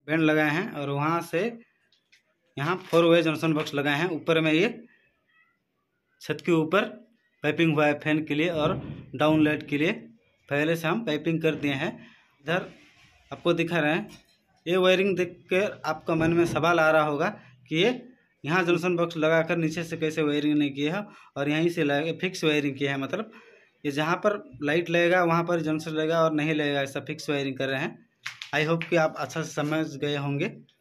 Band लगाए हैं और वहाँ से यहाँ 4 वे जंक्शन बॉक्स लगाए हैं। ऊपर में ये छत के ऊपर पाइपिंग हुआ है फैन के लिए और डाउन लाइट के लिए पहले से हम पाइपिंग कर दिए हैं। इधर आपको दिखा रहे हैं। ये वायरिंग देखकर आपका मन में सवाल आ रहा होगा कि ये यहाँ जंक्शन बॉक्स लगाकर नीचे से कैसे वायरिंग नहीं किया है और यहीं से लगा फिक्स वायरिंग किया है। मतलब ये जहाँ पर लाइट लगेगा वहाँ पर जंक्शन लगेगा और नहीं लगेगा, ऐसा फिक्स वायरिंग कर रहे हैं। आई होप कि आप अच्छा से समझ गए होंगे।